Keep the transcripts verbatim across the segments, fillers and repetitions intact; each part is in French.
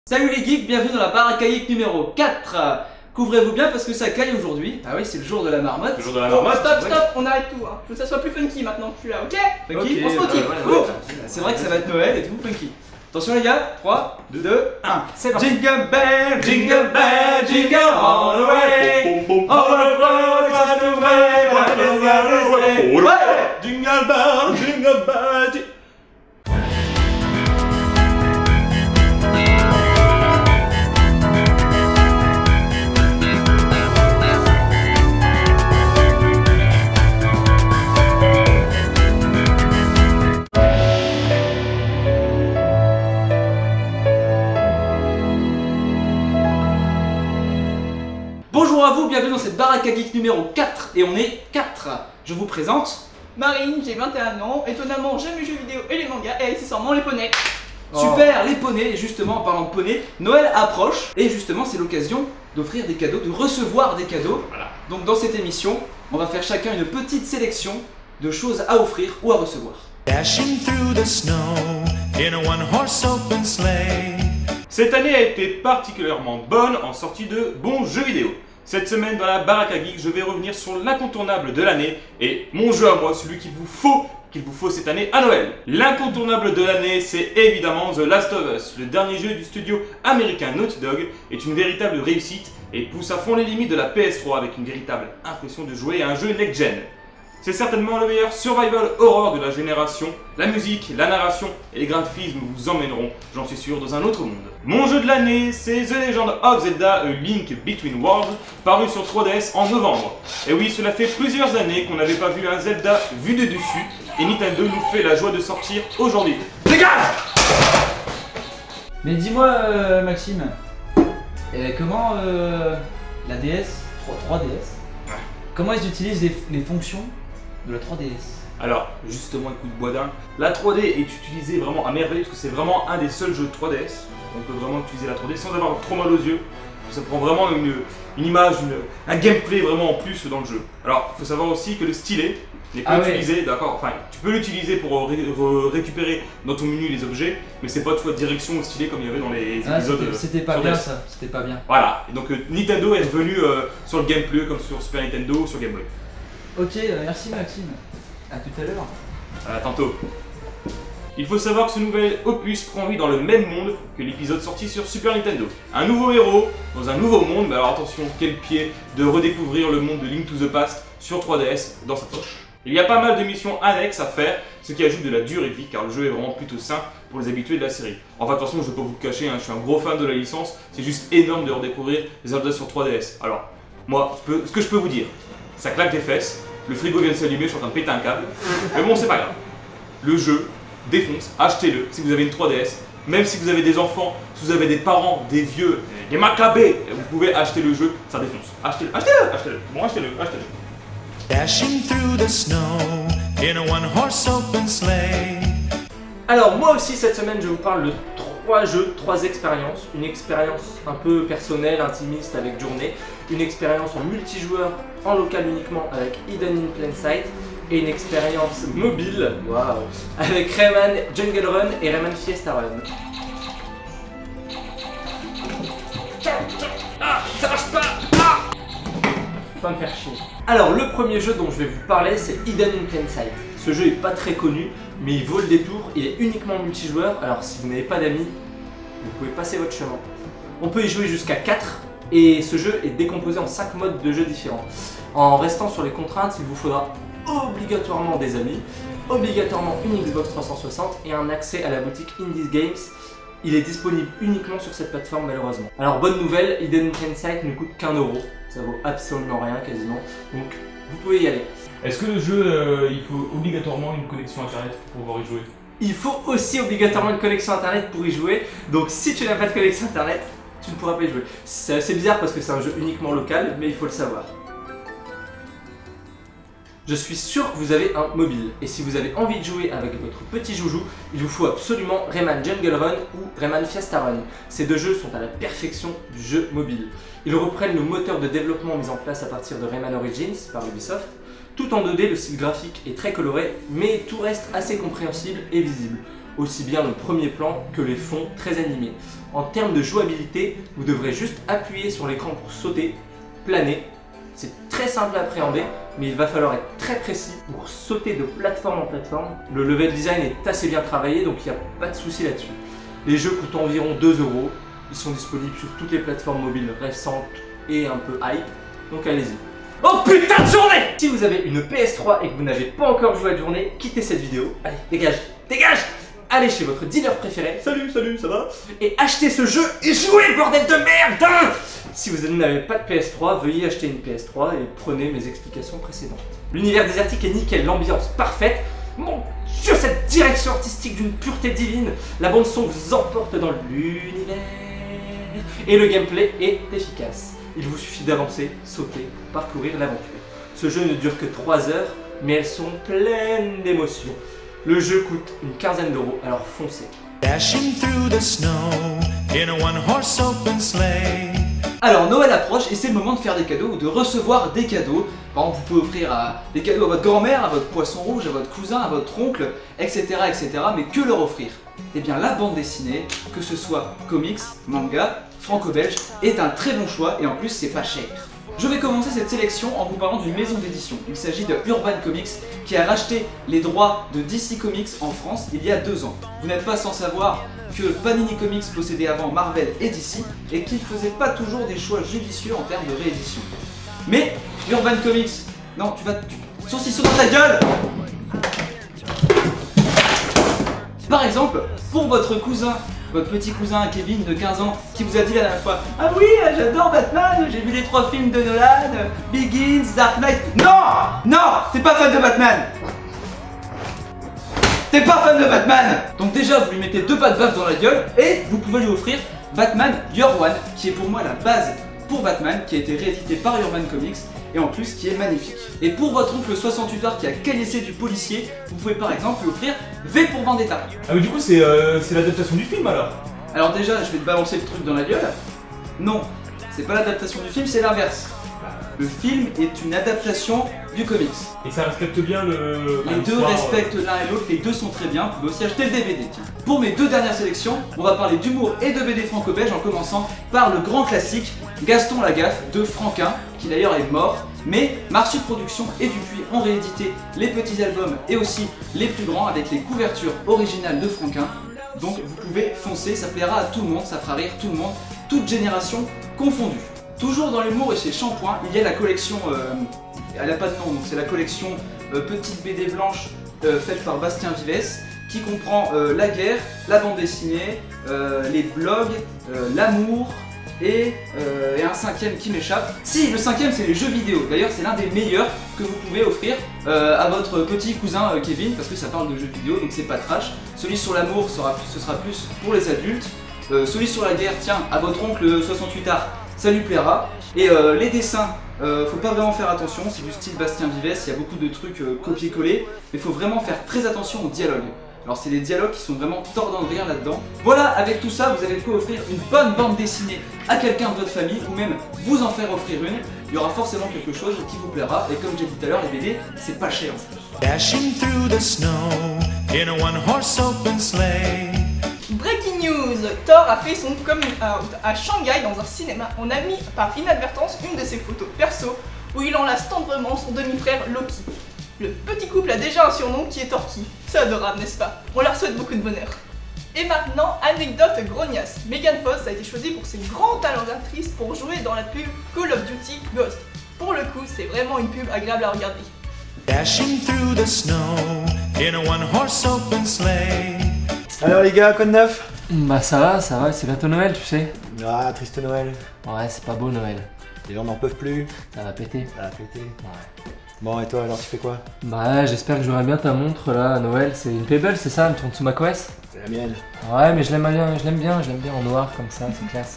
Salut les geeks, bienvenue dans la baraque à geek numéro quatre. Couvrez-vous bien parce que ça caille aujourd'hui. Ah oui, c'est le jour de la marmotte. Le jour de la marmotte. Oh, stop, stop, Ouais. on arrête tout. Hein. Je veux que ça soit plus funky maintenant, je suis là, ok? Funky, On se motive. euh, ouais, ouais, ouais. C'est vrai que ça va être Noël et tout, funky. Attention les gars, trois, deux, un, c'est parti. Jingle bell, jingle bell, jingle all the way. All the road is the way, what is the way. Ouais. Jingle bell, jingle bell, jingle... Bonjour à vous, bienvenue dans cette baraque à geek numéro quatre. Et on est quatre. Je vous présente Marine, j'ai vingt et un ans. Étonnamment, j'aime les jeux vidéo et les mangas. Et accessoirement, les poneys. Super, les poneys. Et justement, en parlant de poneys, Noël approche. Et justement, c'est l'occasion d'offrir des cadeaux, de recevoir des cadeaux. Voilà. Donc dans cette émission, on va faire chacun une petite sélection de choses à offrir ou à recevoir. Dashing through the snow in a one-horse open sleigh. Cette année a été particulièrement bonne en sortie de bons jeux vidéo. Cette semaine dans la baraque à geek, je vais revenir sur l'incontournable de l'année et mon jeu à moi, celui qu'il vous faut, qu'il vous faut cette année à Noël. L'incontournable de l'année, c'est évidemment The Last of Us. Le dernier jeu du studio américain Naughty Dog est une véritable réussite et pousse à fond les limites de la P S trois avec une véritable impression de jouer à un jeu next-gen. C'est certainement le meilleur survival horror de la génération. La musique, la narration et les graphismes vous emmèneront, j'en suis sûr, dans un autre monde. Mon jeu de l'année, c'est The Legend of Zelda A Link Between Worlds, paru sur trois D S en novembre. Et oui, cela fait plusieurs années qu'on n'avait pas vu un Zelda vu de dessus, et Nintendo nous fait la joie de sortir aujourd'hui. Dégage! Mais dis-moi euh, Maxime, euh, comment euh, la D S, trois D S, Ouais. comment ils utilisent les, les fonctions de la trois D S? Alors, justement, un coup de bois d'un. La trois D est utilisée vraiment à merveille parce que c'est vraiment un des seuls jeux trois D S. On peut vraiment utiliser la trois D sans avoir trop mal aux yeux. Ça prend vraiment une, une image, une, un gameplay vraiment en plus dans le jeu. Alors, il faut savoir aussi que le stylet n'est pas Ah ouais. utilisé, d'accord. Enfin, tu peux l'utiliser pour ré ré récupérer dans ton menu les objets, mais c'est pas toi direction au stylet comme il y avait dans les Ah, épisodes. c'était- euh, c'était pas sur bien D S. ça, c'était pas bien. Voilà. Et donc euh, Nintendo est revenu euh, sur le gameplay comme sur Super Nintendo ou sur Game Boy. Ok, euh, merci Maxime. À tout à l'heure. À tantôt. Il faut savoir que ce nouvel opus prend vie dans le même monde que l'épisode sorti sur Super Nintendo. Un nouveau héros dans un nouveau monde, mais alors attention, quel pied de redécouvrir le monde de Link to the Past sur trois D S dans sa poche. Il y a pas mal de missions annexes à faire, ce qui ajoute de la durée de vie car le jeu est vraiment plutôt sain pour les habitués de la série. Enfin de toute façon je vais pas vous le cacher, hein, je suis un gros fan de la licence, c'est juste énorme de redécouvrir Zelda sur trois D S. Alors, moi, je peux, ce que je peux vous dire, ça claque des fesses, le frigo vient de s'allumer, je suis en train de péter un câble, mais bon c'est pas grave. Le jeu défonce, achetez-le si vous avez une trois D S, même si vous avez des enfants, si vous avez des parents, des vieux, des macabées, vous pouvez acheter le jeu, ça défonce. Achetez-le, achetez-le, achetez-le, bon achetez-le, achetez-le. Dashing through the snow in a one-horse open sleigh. Alors moi aussi cette semaine je vous parle de trois jeux, trois expériences. Une expérience un peu personnelle, intimiste avec Journée, une expérience en multijoueur en local uniquement avec Hidden in Plain Sight et une expérience mobile, waouh, avec Rayman Jungle Run et Rayman Fiesta Run. Ah, ça marche pas. Ah, pas me faire chier. Alors le premier jeu dont je vais vous parler c'est Hidden in Plain Sight. Ce jeu est pas très connu mais il vaut le détour, il est uniquement multijoueur, alors si vous n'avez pas d'amis, vous pouvez passer votre chemin. On peut y jouer jusqu'à quatre et ce jeu est décomposé en cinq modes de jeu différents. En restant sur les contraintes, il vous faudra obligatoirement des amis, obligatoirement une Xbox trois cent soixante et un accès à la boutique Indies Games. Il est disponible uniquement sur cette plateforme malheureusement. Alors bonne nouvelle, Hidden in Plain Sight ne coûte qu'un euro, ça vaut absolument rien quasiment, donc vous pouvez y aller. Est-ce que le jeu, euh, il faut obligatoirement une connexion internet pour pouvoir y jouer? Il faut aussi obligatoirement une connexion internet pour y jouer, donc si tu n'as pas de connexion internet, tu ne pourras pas y jouer. C'est assez bizarre parce que c'est un jeu uniquement local, mais il faut le savoir. Je suis sûr que vous avez un mobile, et si vous avez envie de jouer avec votre petit joujou, il vous faut absolument Rayman Jungle Run ou Rayman Fiesta Run. Ces deux jeux sont à la perfection du jeu mobile. Ils reprennent le moteur de développement mis en place à partir de Rayman Origins par Ubisoft. Tout en deux D, le style graphique est très coloré, mais tout reste assez compréhensible et visible. Aussi bien le premier plan que les fonds très animés. En termes de jouabilité, vous devrez juste appuyer sur l'écran pour sauter, planer. C'est très simple à appréhender, mais il va falloir être très précis pour sauter de plateforme en plateforme. Le level design est assez bien travaillé, donc il n'y a pas de souci là-dessus. Les jeux coûtent environ deux euros. Ils sont disponibles sur toutes les plateformes mobiles récentes et un peu hype, donc allez-y. Oh putain de journée! Si vous avez une P S trois et que vous n'avez pas encore joué à la journée, quittez cette vidéo. Allez, dégage, dégage! Allez chez votre dealer préféré. Salut, salut, ça va? Et achetez ce jeu et jouez, bordel de merde! Si vous n'avez pas de P S trois, veuillez acheter une P S trois et prenez mes explications précédentes. L'univers désertique est nickel, l'ambiance parfaite. Mon Dieu, cette direction artistique d'une pureté divine. La bande son vous emporte dans l'univers. Et le gameplay est efficace. Il vous suffit d'avancer, sauter, parcourir l'aventure. Ce jeu ne dure que trois heures, mais elles sont pleines d'émotions. Le jeu coûte une quinzaine d'euros, alors foncez. Dashing through the snow in a one-horse open sleigh. Alors Noël approche et c'est le moment de faire des cadeaux ou de recevoir des cadeaux. Par exemple, vous pouvez offrir à, des cadeaux à votre grand-mère, à votre poisson rouge, à votre cousin, à votre oncle, et cetera et cetera. Mais que leur offrir? Eh bien la bande dessinée, que ce soit comics, manga, franco-belge, est un très bon choix et en plus c'est pas cher. Je vais commencer cette sélection en vous parlant d'une maison d'édition. Il s'agit de Urban Comics qui a racheté les droits de D C Comics en France il y a deux ans. Vous n'êtes pas sans savoir que Panini Comics possédait avant Marvel et D C et qu'il ne faisait pas toujours des choix judicieux en termes de réédition. Mais Urban Comics, non tu vas... Tu... Saucisson dans ta gueule! Par exemple, pour votre cousin, votre petit cousin Kevin de quinze ans qui vous a dit la dernière fois: ah oui, j'adore Batman, j'ai vu les trois films de Nolan, Begins, Dark Knight. Non! Non! T'es pas fan de Batman! T'es pas fan de Batman! Donc déjà, vous lui mettez deux pattes baffes dans la gueule et vous pouvez lui offrir Batman Year One, qui est pour moi la base pour Batman, qui a été réédité par Urban Comics et en plus qui est magnifique. Et pour votre oncle soixante-huit heures qui a caillassé du policier, vous pouvez par exemple lui offrir V pour Vendetta. Ah mais du coup c'est euh, c'est l'adaptation du film alors? Alors déjà, je vais te balancer le truc dans la gueule. Non, c'est pas l'adaptation du film, c'est l'inverse. Le film est une adaptation du comics. Et ça respecte bien le... Les deux respectent l'un et l'autre, les deux sont très bien, vous pouvez aussi acheter le D V D. Tiens. Pour mes deux dernières sélections, on va parler d'humour et de B D franco-belge en commençant par le grand classique Gaston Lagaffe de Franquin, qui d'ailleurs est mort, mais Marsud Productions et Dupuis ont réédité les petits albums et aussi les plus grands avec les couvertures originales de Franquin. Donc vous pouvez foncer, ça plaira à tout le monde, ça fera rire tout le monde, toute génération confondue. Toujours dans l'humour et chez Shampoing, il y a la collection, euh, elle n'a pas de nom, donc c'est la collection euh, Petite B D blanche euh, faite par Bastien Vives, qui comprend euh, la guerre, la bande dessinée, euh, les blogs, euh, l'amour et, euh, et un cinquième qui m'échappe. Si, le cinquième c'est les jeux vidéo, d'ailleurs c'est l'un des meilleurs que vous pouvez offrir euh, à votre petit cousin euh, Kevin, parce que ça parle de jeux vidéo, donc c'est pas trash. Celui sur l'amour, ce sera plus pour les adultes. Euh, celui sur la guerre, tiens, à votre oncle soixante-huit art, ça lui plaira. Et euh, les dessins, euh, faut pas vraiment faire attention, c'est du style Bastien Vives, il y a beaucoup de trucs euh, copier-coller, mais faut vraiment faire très attention aux dialogues. Alors c'est des dialogues qui sont vraiment tordants de rire là-dedans. Voilà, avec tout ça, vous avez de quoi offrir une bonne bande dessinée à quelqu'un de votre famille, ou même vous en faire offrir une. Il y aura forcément quelque chose qui vous plaira, et comme j'ai dit tout à l'heure, les B D, c'est pas cher en plus. Dashing through the snow in a one-horse open sleigh. Breaking news! Thor a fait son coming out à Shanghai dans un cinéma. On a mis par inadvertance une de ses photos perso où il enlace tendrement son demi-frère Loki. Le petit couple a déjà un surnom qui est Torki. C'est adorable, n'est-ce pas? On leur souhaite beaucoup de bonheur. Et maintenant, anecdote grognasse. Megan Fox a été choisie pour ses grands talents d'actrice pour jouer dans la pub Call of Duty Ghost. Pour le coup, c'est vraiment une pub agréable à regarder. Dashing through the snow in a one-horse open sleigh. Alors les gars, quoi de neuf? Bah ça va, ça va, c'est bientôt Noël, tu sais. Ah, triste Noël. Ouais, c'est pas beau Noël. Les gens n'en peuvent plus. Ça va péter. Ça va péter. Ouais. Bon, et toi alors, tu fais quoi? Bah j'espère que j'aurai bien ta montre là à Noël. C'est une Pebble, c'est ça, une tourne sous macOS? C'est la mienne. Ouais, mais je l'aime bien, je l'aime bien, je l'aime bien en noir comme ça, c'est classe.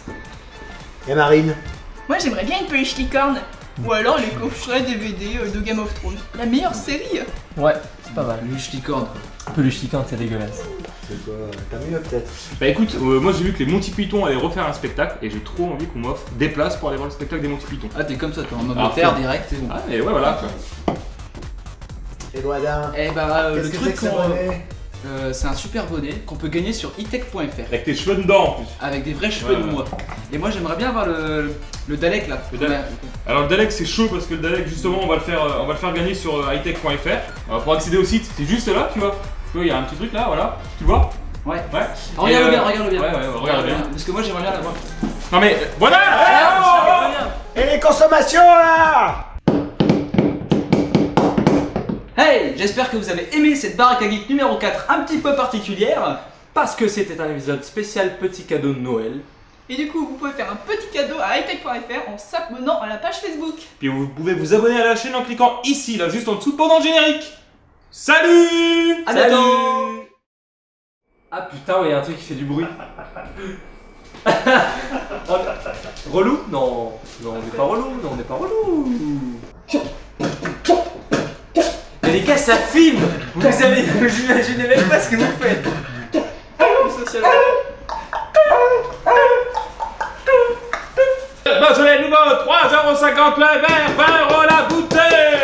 Et Marine? Moi j'aimerais bien une peluche licorne. Ou alors les coffrets D V D de Game of Thrones. La meilleure série. Ouais, c'est pas mal. Peluche licorne. Peluche licorne, c'est dégueulasse. C'est quoi? T'as mieux peut-être? Bah écoute, euh, moi j'ai vu que les Monty Python allaient refaire un spectacle et j'ai trop envie qu'on m'offre des places pour aller voir le spectacle des Monty Python. Ah, t'es comme ça, toi, en mode Ah, terre faut- direct, c'est bon. Ah et ouais voilà quoi. Et Doidin? Eh bah, euh, le Qu'est-ce que c'est truc que ça qu'on... monnaie? Euh, c'est un super bonnet qu'on peut gagner sur e tech point f r. Avec tes cheveux dedans en plus. Avec des vrais cheveux Ouais, de ouais. moi. Et moi j'aimerais bien avoir le, le Dalek là. Le Dalek. Alors le Dalek c'est chaud parce que le Dalek justement on va le faire, euh, on va le faire gagner sur euh, e tech point f r. Alors pour accéder au site, c'est juste là, tu vois. Tu vois, il y a un petit truc là, voilà. Tu vois? Ouais. Ouais. Ah, regarde Et, bien, euh, regarde bien. Ouais, ouais, ouais, regarde bien. Parce que moi j'aimerais bien l'avoir. Non mais euh, voilà. Et les consommations là! Hey, j'espère que vous avez aimé cette baraque à geek numéro quatre un petit peu particulière. Parce que c'était un épisode spécial petit cadeau de Noël. Et du coup, vous pouvez faire un petit cadeau à high tech point f r en s'abonnant à la page Facebook. Puis vous pouvez vous abonner à la chaîne en cliquant ici, là, juste en dessous pendant le générique. Salut. À bientôt. Ah putain, il y a un truc qui fait du bruit. Relou? Non, non, on n'est pas relou, non, on n'est pas relou. Mais les gars, ça filme. Vous avez, vous imaginez même pas ce que vous faites. Social. Beaujolais nouveau, trois euros cinquante le verre, vingt euros la bouteille.